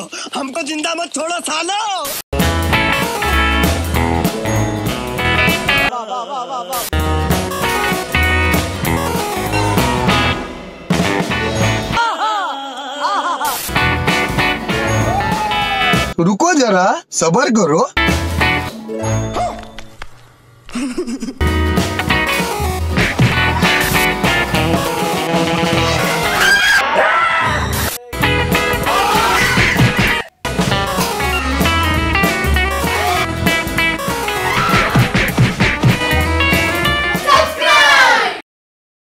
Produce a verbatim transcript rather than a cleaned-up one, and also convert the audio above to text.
हमको जिंदा मत छोड़ो सालो। रुको जरा, सबर करो।